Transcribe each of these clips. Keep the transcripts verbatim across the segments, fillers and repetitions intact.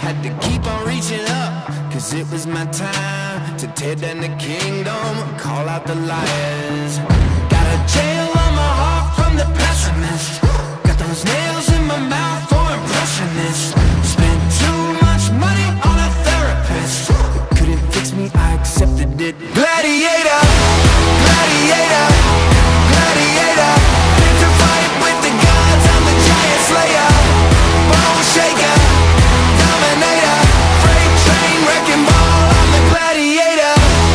had to keep on reaching up, cause it was my time to tear down the kingdom, call out the liars. Got a jail on my heart from the pessimist, got those nails in my mouth for impressionists. Spent too much money on a therapist, it couldn't fix me, I accepted it. Gladiator, gladiator, gladiator, pick to fight with the gods, I'm the giant slayer, bone shaker, dominator, freight train, wrecking ball, I'm the gladiator.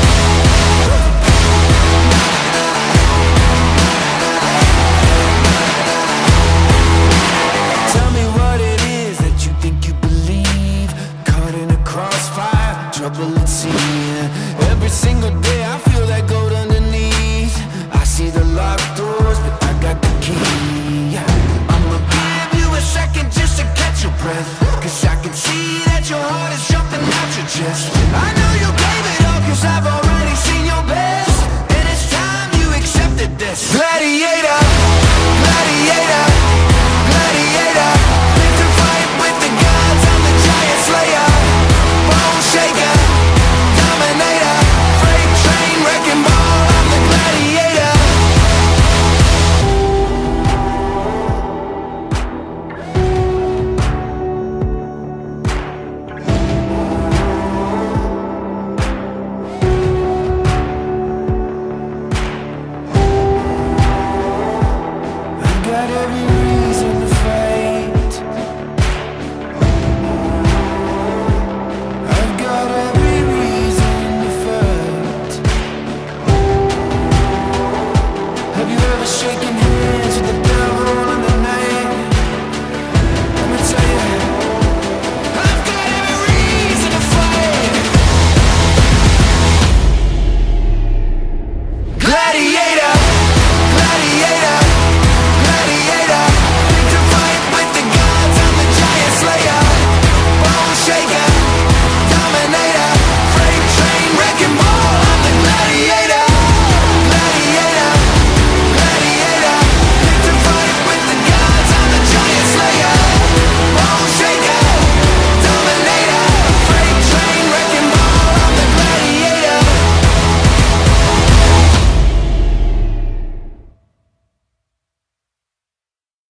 Tell me what it is that you think you believe, caught in a crossfire, trouble at sea. Every single day I feel that gold underneath, I see the locked doors, but I got the key. I'ma give you a second just to catch your breath, cause I can see that your heart is jumping out your chest. I know